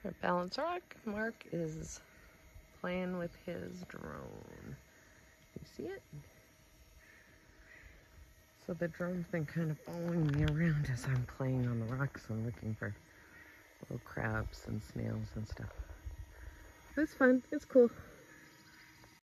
At Balance Rock, Mark is playing with his drone. You see it? So the drone's been kind of following me around as I'm playing on the rocks and looking for little crabs and snails and stuff. It's fun. It's cool.